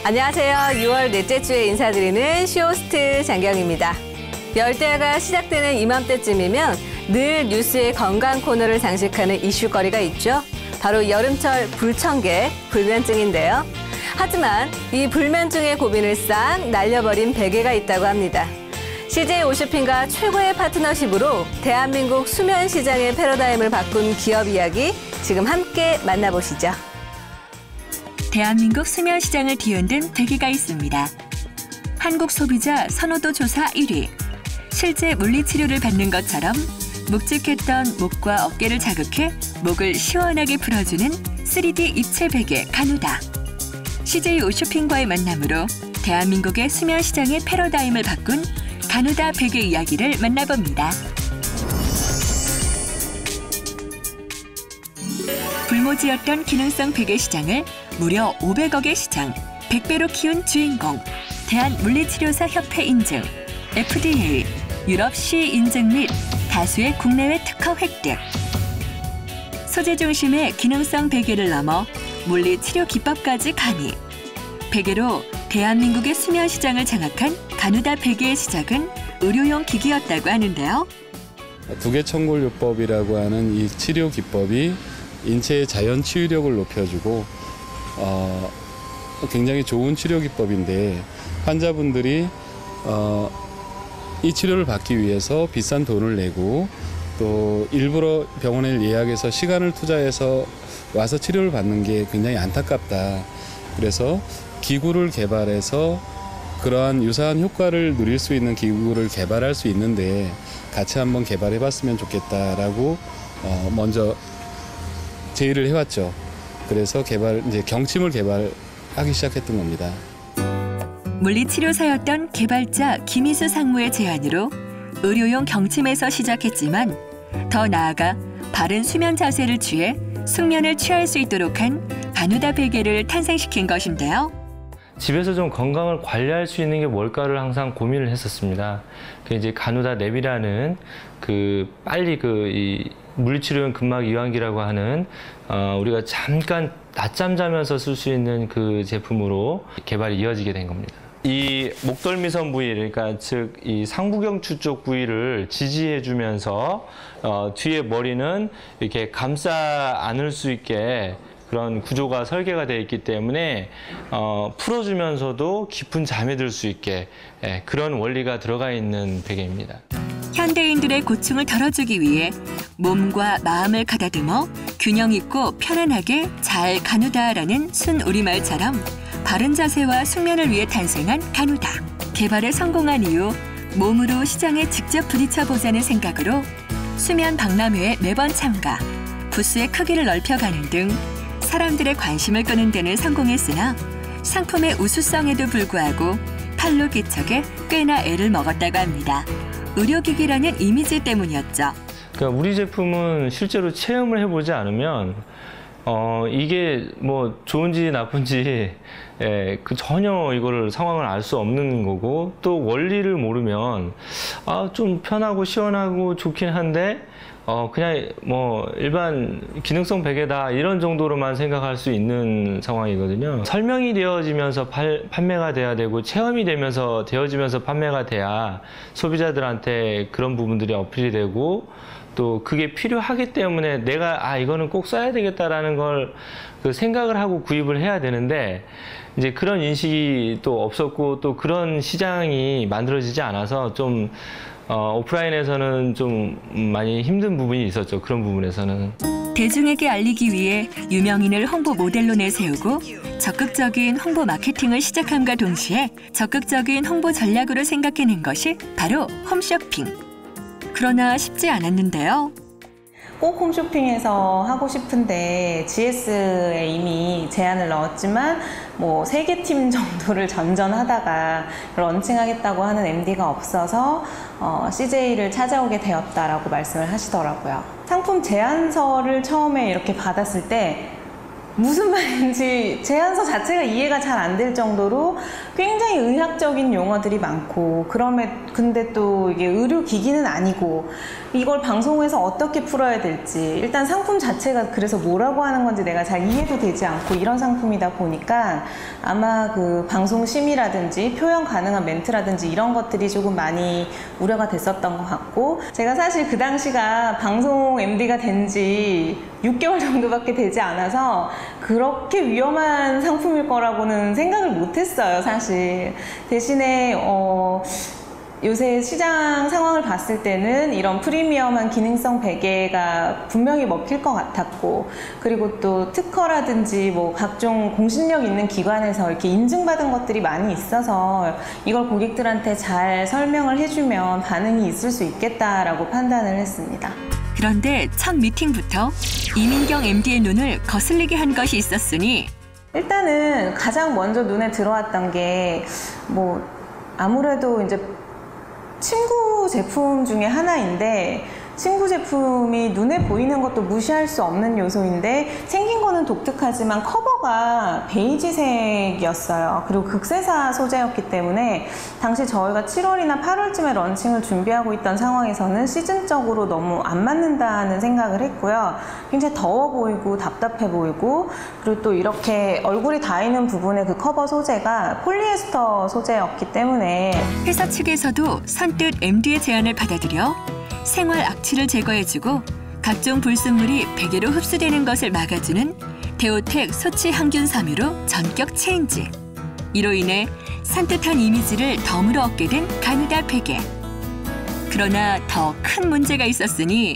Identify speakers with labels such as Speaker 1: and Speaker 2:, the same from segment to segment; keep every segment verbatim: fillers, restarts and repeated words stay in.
Speaker 1: 안녕하세요. 유월 넷째 주에 인사드리는 쇼호스트 장경입니다. 열대야가 시작되는 이맘때쯤이면 늘 뉴스의 건강 코너를 장식하는 이슈거리가 있죠. 바로 여름철 불청객, 불면증인데요. 하지만 이 불면증의 고민을 싹 날려버린 베개가 있다고 합니다. 씨제이 오쇼핑과 최고의 파트너십으로 대한민국 수면 시장의 패러다임을 바꾼 기업 이야기 지금 함께 만나보시죠.
Speaker 2: 대한민국 수면 시장을 뒤흔든 베개가 있습니다. 한국 소비자 선호도 조사 일 위. 실제 물리치료를 받는 것처럼 묵직했던 목과 어깨를 자극해 목을 시원하게 풀어주는 쓰리디 입체 베개 가누다. 씨제이 오쇼핑과의 만남으로 대한민국의 수면 시장의 패러다임을 바꾼 가누다 베개 이야기를 만나봅니다. 불모지였던 기능성 베개 시장을 무려 오백억의 시장, 백 배로 키운 주인공, 대한물리치료사 협회 인증, 에프디에이, 유럽 씨 인증 및 다수의 국내외 특허 획득. 소재 중심의 기능성 베개를 넘어 물리치료 기법까지 가미. 베개로 대한민국의 수면 시장을 장악한 가누다 베개의 시작은 의료용 기기였다고 하는데요.
Speaker 3: 두개천골요법이라고 하는 이 치료 기법이 인체의 자연 치유력을 높여주고 어, 굉장히 좋은 치료 기법인데 환자분들이 어, 이 치료를 받기 위해서 비싼 돈을 내고 또 일부러 병원에 예약해서 시간을 투자해서 와서 치료를 받는 게 굉장히 안타깝다. 그래서 기구를 개발해서 그러한 유사한 효과를 누릴 수 있는 기구를 개발할 수 있는데 같이 한번 개발해 봤으면 좋겠다라고 어, 먼저 제의를 해왔죠. 그래서 개발, 이제 경침을 개발하기 시작했던 겁니다.
Speaker 2: 물리치료사였던 개발자 김희수 상무의 제안으로 의료용 경침에서 시작했지만 더 나아가 바른 수면 자세를 취해 숙면을 취할 수 있도록 한 가누다 베개를 탄생시킨 것인데요.
Speaker 4: 집에서 좀 건강을 관리할 수 있는 게 뭘까를 항상 고민을 했었습니다. 그 이제 가누다 랩이라는 그 빨리 그 이 물리치료용 근막 이완기라고 하는 어 우리가 잠깐 낮잠 자면서 쓸 수 있는 그 제품으로 개발이 이어지게 된 겁니다. 이 목덜미선 부위, 그러니까 즉 이 상부경추 쪽 부위를 지지해주면서 어 뒤에 머리는 이렇게 감싸 안을 수 있게 그런 구조가 설계가 되어 있기 때문에 어, 풀어주면서도 깊은 잠에 들 수 있게 예, 그런 원리가 들어가 있는 베개입니다.
Speaker 2: 현대인들의 고충을 덜어주기 위해 몸과 마음을 가다듬어 균형 있고 편안하게 잘 가누다라는 순 우리말처럼 바른 자세와 숙면을 위해 탄생한 가누다. 개발에 성공한 이후 몸으로 시장에 직접 부딪혀보자는 생각으로 수면 박람회에 매번 참가, 부스의 크기를 넓혀가는 등 사람들의 관심을 끄는 데는 성공했으나 상품의 우수성에도 불구하고 팔로 기척에 꽤나 애를 먹었다고 합니다. 의료기기라는 이미지 때문이었죠.
Speaker 4: 그러니까 우리 제품은 실제로 체험을 해보지 않으면 어, 이게 뭐 좋은지 나쁜지 예, 그 전혀 이거를 상황을 알 수 없는 거고 또 원리를 모르면 아, 좀 편하고 시원하고 좋긴 한데 어 그냥 뭐 일반 기능성 베개다 이런 정도로만 생각할 수 있는 상황이거든요. 설명이 되어지면서 팔, 판매가 돼야 되고 체험이 되면서 되어지면서 판매가 돼야 소비자들한테 그런 부분들이 어필이 되고 또 그게 필요하기 때문에 내가 아 이거는 꼭 써야 되겠다라는 걸 그 생각을 하고 구입을 해야 되는데 이제 그런 인식이 또 없었고 또 그런 시장이 만들어지지 않아서 좀 어, 오프라인에서는 좀 많이 힘든 부분이 있었죠. 그런 부분에서는.
Speaker 2: 대중에게 알리기 위해 유명인을 홍보 모델로 내세우고 적극적인 홍보 마케팅을 시작함과 동시에 적극적인 홍보 전략으로 생각해낸 것이 바로 홈쇼핑. 그러나 쉽지 않았는데요.
Speaker 5: 꼭 홈쇼핑에서 하고 싶은데 지에스에 이미 제안을 넣었지만 뭐 세 개 팀 정도를 전전하다가 런칭하겠다고 하는 엠디가 없어서 어, 씨제이를 찾아오게 되었다라고 말씀을 하시더라고요. 상품 제안서를 처음에 이렇게 받았을 때 무슨 말인지 제안서 자체가 이해가 잘 안 될 정도로 굉장히 의학적인 용어들이 많고, 그럼에 근데 또 이게 의료기기는 아니고 이걸 방송에서 어떻게 풀어야 될지, 일단 상품 자체가 그래서 뭐라고 하는 건지 내가 잘 이해도 되지 않고 이런 상품이다 보니까 아마 그 방송 심의라든지 표현 가능한 멘트라든지 이런 것들이 조금 많이 우려가 됐었던 것 같고, 제가 사실 그 당시가 방송 엠디가 된 지 육 개월 정도밖에 되지 않아서 그렇게 위험한 상품일 거라고는 생각을 못했어요, 사실. 대신에 어, 요새 시장 상황을 봤을 때는 이런 프리미엄한 기능성 베개가 분명히 먹힐 것 같았고, 그리고 또 특허라든지 뭐 각종 공신력 있는 기관에서 이렇게 인증받은 것들이 많이 있어서 이걸 고객들한테 잘 설명을 해주면 반응이 있을 수 있겠다라고 판단을 했습니다.
Speaker 2: 그런데 첫 미팅부터 이민경 엠디의 눈을 거슬리게 한 것이 있었으니
Speaker 5: 일단은 가장 먼저 눈에 들어왔던 게 뭐 아무래도 이제 친구 제품 중에 하나인데, 친구 제품이 눈에 보이는 것도 무시할 수 없는 요소인데 생긴 거는 독특하지만 커버가 베이지색이었어요. 그리고 극세사 소재였기 때문에 당시 저희가 칠월이나 팔월쯤에 런칭을 준비하고 있던 상황에서는 시즌적으로 너무 안 맞는다는 생각을 했고요. 굉장히 더워 보이고 답답해 보이고, 그리고 또 이렇게 얼굴이 닿이는 부분의 그 커버 소재가 폴리에스터 소재였기 때문에
Speaker 2: 회사 측에서도 선뜻 엠디의 제안을 받아들여 생활 악취를 제거해주고 각종 불순물이 베개로 흡수되는 것을 막아주는 데오텍 소치 항균 섬유로 전격 체인지. 이로 인해 산뜻한 이미지를 덤으로 얻게 된 가누다 베개. 그러나 더 큰 문제가 있었으니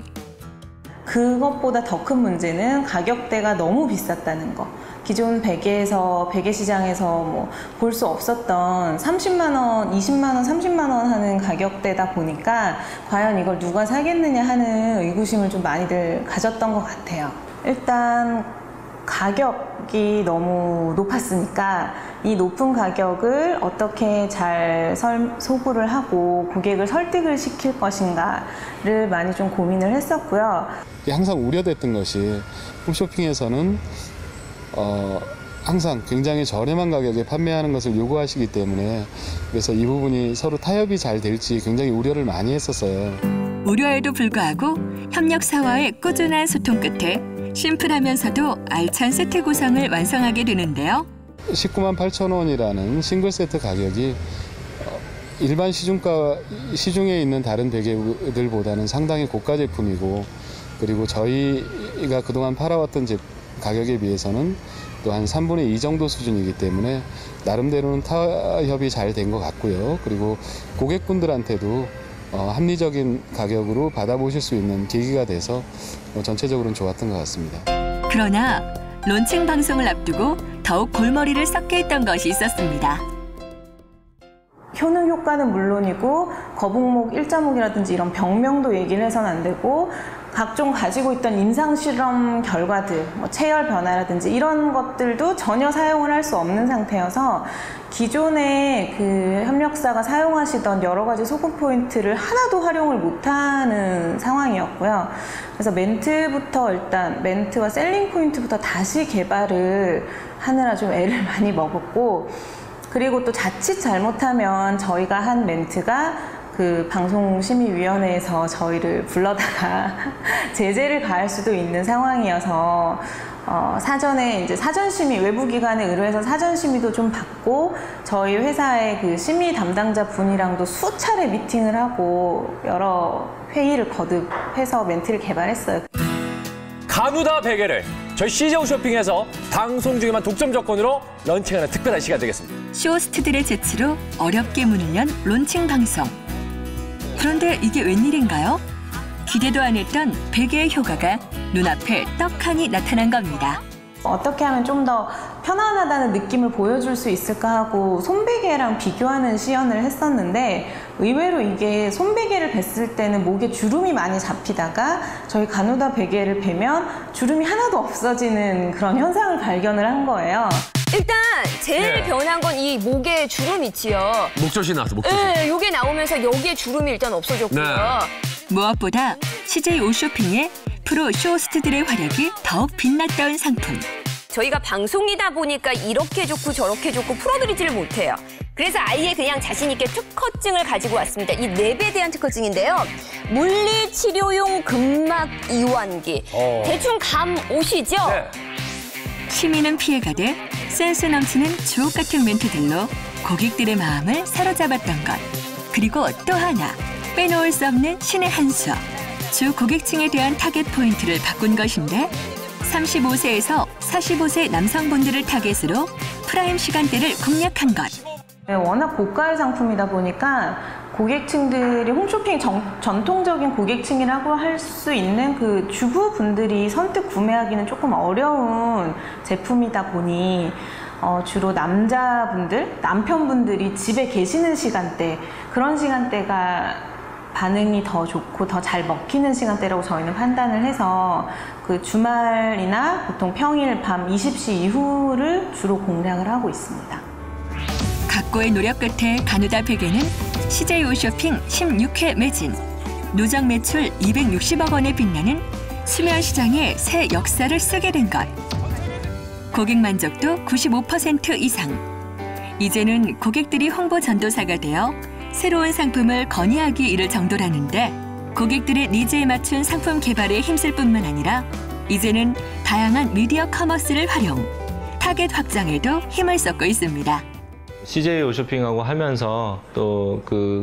Speaker 5: 그것보다 더 큰 문제는 가격대가 너무 비쌌다는 거. 기존 베개에서, 베개 시장에서 뭐 볼 수 없었던 삼십만 원, 이십만 원, 삼십만 원 하는 가격대다 보니까 과연 이걸 누가 사겠느냐 하는 의구심을 좀 많이들 가졌던 것 같아요. 일단 가격이 너무 높았으니까 이 높은 가격을 어떻게 잘 설, 소구를 하고 고객을 설득을 시킬 것인가를 많이 좀 고민을 했었고요.
Speaker 3: 항상 우려됐던 것이 홈쇼핑에서는 어, 항상 굉장히 저렴한 가격에 판매하는 것을 요구하시기 때문에, 그래서 이 부분이 서로 타협이 잘 될지 굉장히 우려를 많이 했었어요.
Speaker 2: 우려에도 불구하고 협력사와의 꾸준한 소통 끝에 심플하면서도 알찬 세트 구성을 완성하게 되는데요.
Speaker 3: 십구만 팔천 원이라는 싱글 세트 가격이 일반 시중가, 시중에 있는 다른 베개들보다는 상당히 고가 제품이고, 그리고 저희가 그동안 팔아왔던 제, 가격에 비해서는 또 한 삼분의 이 정도 수준이기 때문에 나름대로는 타협이 잘 된 것 같고요. 그리고 고객분들한테도 어, 합리적인 가격으로 받아보실 수 있는 계기가 돼서 어, 전체적으로는 좋았던 것 같습니다.
Speaker 2: 그러나 론칭 방송을 앞두고 더욱 골머리를 썩게 했던 것이 있었습니다.
Speaker 5: 효능 효과는 물론이고 거북목, 일자목이라든지 이런 병명도 얘기를 해서는 안 되고, 각종 가지고 있던 임상 실험 결과들, 뭐 체열 변화라든지 이런 것들도 전혀 사용을 할 수 없는 상태여서 기존에 그 협력사가 사용하시던 여러 가지 소금 포인트를 하나도 활용을 못하는 상황이었고요. 그래서 멘트부터 일단 멘트와 셀링 포인트부터 다시 개발을 하느라 좀 애를 많이 먹었고, 그리고 또 자칫 잘못하면 저희가 한 멘트가 그 방송심의위원회에서 저희를 불러다가 제재를 가할 수도 있는 상황이어서 어, 사전에 이제 사전심의, 외부기관에 의뢰해서 사전심의도 좀 받고, 저희 회사의 그 심의 담당자 분이랑도 수차례 미팅을 하고 여러 회의를 거듭해서 멘트를 개발했어요.
Speaker 6: 가누다 베개를 저희 씨제이 홈쇼핑에서 방송 중에만 독점 조건으로 런칭하는 특별한 시간 되겠습니다.
Speaker 2: 쇼호스트들의 재치로 어렵게 문을 연 론칭 방송. 그런데 이게 웬일인가요? 기대도 안 했던 베개의 효과가 눈앞에 떡하니 나타난 겁니다.
Speaker 5: 어떻게 하면 좀 더 편안하다는 느낌을 보여줄 수 있을까 하고 손베개랑 비교하는 시연을 했었는데, 의외로 이게 손베개를 뱄을 때는 목에 주름이 많이 잡히다가 저희 가누다 베개를 베면 주름이 하나도 없어지는 그런 현상을 발견을 한 거예요.
Speaker 7: 일단 제일
Speaker 6: 네.
Speaker 7: 변한 건 이 목에 주름 있지요.
Speaker 6: 목젖이 나왔어, 목젖이.
Speaker 7: 네, 요게 나오면서 여기에 주름이 일단 없어졌고요.
Speaker 6: 네.
Speaker 2: 무엇보다 씨제이 홈쇼핑의 프로 쇼호스트들의 활약이 더욱 빛났던 상품.
Speaker 7: 저희가 방송이다 보니까 이렇게 좋고 저렇게 좋고 풀어드리지를 못해요. 그래서 아예 그냥 자신 있게 특허증을 가지고 왔습니다. 이 랩에 대한 특허증인데요. 물리치료용 근막 이완기.
Speaker 6: 어.
Speaker 7: 대충 감 오시죠?
Speaker 6: 네.
Speaker 2: 시민은 피해가되 센스 넘치는 주옥 같은 멘트들로 고객들의 마음을 사로잡았던 것. 그리고 또 하나, 빼놓을 수 없는 신의 한 수. 주 고객층에 대한 타겟 포인트를 바꾼 것인데 삼십오 세에서 사십오 세 남성분들을 타겟으로 프라임 시간대를 공략한 것.
Speaker 5: 네, 워낙 고가의 상품이다 보니까 고객층들이 홈쇼핑 정, 전통적인 고객층이라고 할 수 있는 그 주부분들이 선뜻 구매하기는 조금 어려운 제품이다 보니 어, 주로 남자분들, 남편분들이 집에 계시는 시간대, 그런 시간대가 반응이 더 좋고 더 잘 먹히는 시간대라고 저희는 판단을 해서 그 주말이나 보통 평일 밤 이십 시 이후를 주로 공략을 하고 있습니다.
Speaker 2: 각고의 노력 끝에 가누다 베개는 씨제이 홈쇼핑 십육 회 매진, 누적 매출 이백육십억 원에 빛나는 수면 시장의 새 역사를 쓰게 된 것. 고객 만족도 구십오 퍼센트 이상. 이제는 고객들이 홍보 전도사가 되어 새로운 상품을 건의하기 이를 정도라는데 고객들의 니즈에 맞춘 상품 개발에 힘쓸 뿐만 아니라 이제는 다양한 미디어 커머스를 활용, 타겟 확장에도 힘을 쏟고 있습니다.
Speaker 4: 씨제이 홈쇼핑하고 하면서 또 그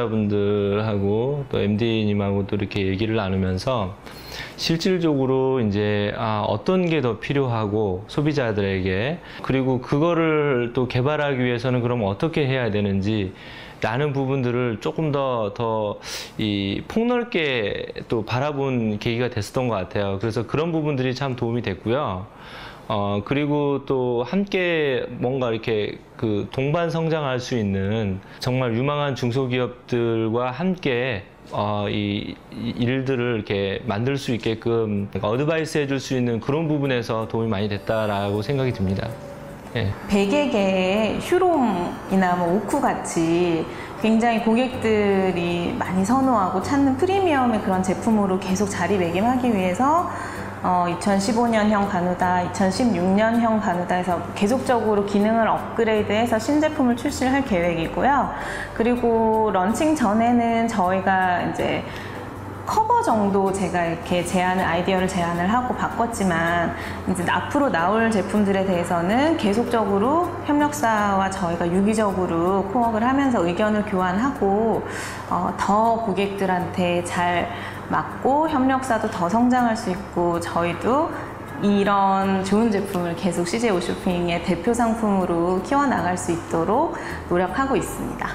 Speaker 4: 관계자분들하고 또 엠디님하고 또 이렇게 얘기를 나누면서 실질적으로 이제 아, 어떤 게 더 필요하고 소비자들에게, 그리고 그거를 또 개발하기 위해서는 그럼 어떻게 해야 되는지 라는 부분들을 조금 더 더 이 폭넓게 또 바라본 계기가 됐었던 것 같아요. 그래서 그런 부분들이 참 도움이 됐고요. 어, 그리고 또 함께 뭔가 이렇게 그 동반 성장할 수 있는 정말 유망한 중소기업들과 함께 어, 이, 이 일들을 이렇게 만들 수 있게끔 어드바이스 해줄 수 있는 그런 부분에서 도움이 많이 됐다라고 생각이 듭니다. 예.
Speaker 5: 베개계의 휴롬이나 뭐 오쿠 같이 굉장히 고객들이 많이 선호하고 찾는 프리미엄의 그런 제품으로 계속 자리매김하기 위해서 어, 이천십오 년형 가누다, 이천십육 년형 가누다에서 계속적으로 기능을 업그레이드해서 신제품을 출시를 할 계획이고요. 그리고 런칭 전에는 저희가 이제 커버 정도 제가 이렇게 제안을, 아이디어를 제안을 하고 바꿨지만 이제 앞으로 나올 제품들에 대해서는 계속적으로 협력사와 저희가 유기적으로 코업을 하면서 의견을 교환하고 어, 더 고객들한테 잘 맞고 협력사도 더 성장할 수 있고 저희도 이런 좋은 제품을 계속 씨제이 홈쇼핑의 대표 상품으로 키워나갈 수 있도록 노력하고 있습니다.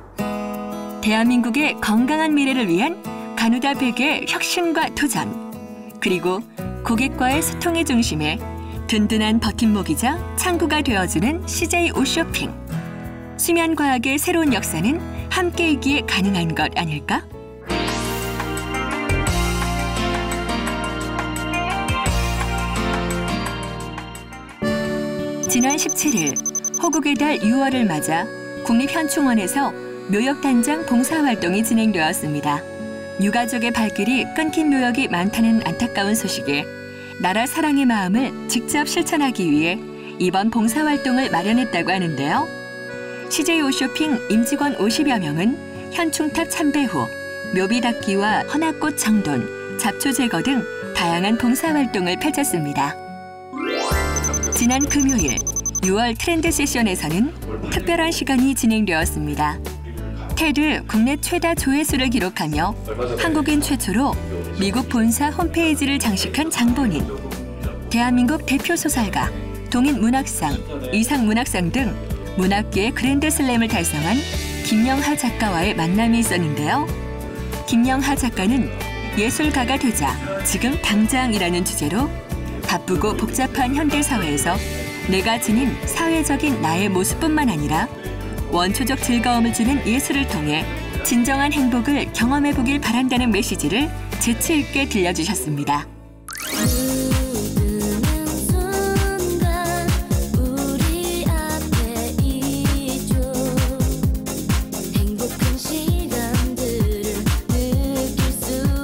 Speaker 2: 대한민국의 건강한 미래를 위한 가누다 베개의 혁신과 도전, 그리고 고객과의 소통의 중심에 든든한 버팀목이자 창구가 되어주는 씨제이 홈쇼핑. 수면과학의 새로운 역사는 함께이기에 가능한 것 아닐까? 지난 십칠 일 호국의 달 유월을 맞아 국립현충원에서 묘역단장 봉사활동이 진행되었습니다. 유가족의 발길이 끊긴 묘역이 많다는 안타까운 소식에 나라 사랑의 마음을 직접 실천하기 위해 이번 봉사활동을 마련했다고 하는데요. 씨제이 홈쇼핑 임직원 오십여 명은 현충탑 참배 후 묘비 닦기와 헌화꽃 정돈, 잡초 제거 등 다양한 봉사활동을 펼쳤습니다. 지난 금요일 유월 트렌드 세션에서는 특별한 시간이 진행되었습니다. 테드 국내 최다 조회수를 기록하며 한국인 최초로 미국 본사 홈페이지를 장식한 장본인, 대한민국 대표 소설가, 동인 문학상, 이상 문학상 등 문학계의 그랜드 슬램을 달성한 김영하 작가와의 만남이 있었는데요. 김영하 작가는 예술가가 되자 지금 당장이라는 주제로 바쁘고 복잡한 현대사회에서 내가 지닌 사회적인 나의 모습뿐만 아니라 원초적 즐거움을 주는 예술을 통해 진정한 행복을 경험해보길 바란다는 메시지를 재치 있게 들려주셨습니다.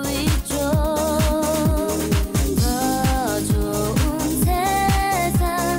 Speaker 8: 세상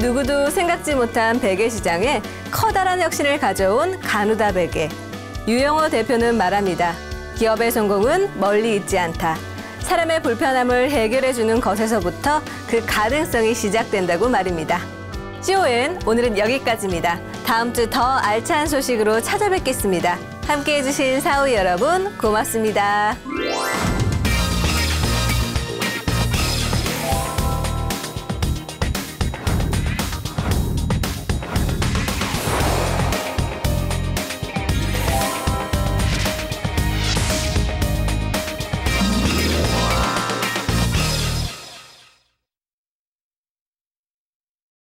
Speaker 1: 누구도 생각지 못한 베개 시장에 커다란 혁신을 가져온 가누다 베개. 유영호 대표는 말합니다. 기업의 성공은 멀리 있지 않다. 사람의 불편함을 해결해주는 것에서부터 그 가능성이 시작된다고 말입니다. 씨오엔 오늘은 여기까지입니다. 다음 주 더 알찬 소식으로 찾아뵙겠습니다. 함께해 주신 사우 여러분 고맙습니다.